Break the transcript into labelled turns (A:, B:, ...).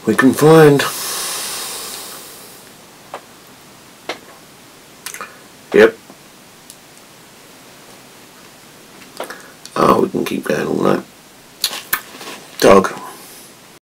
A: we can find. Yep. Oh, we can keep going all night. Dog.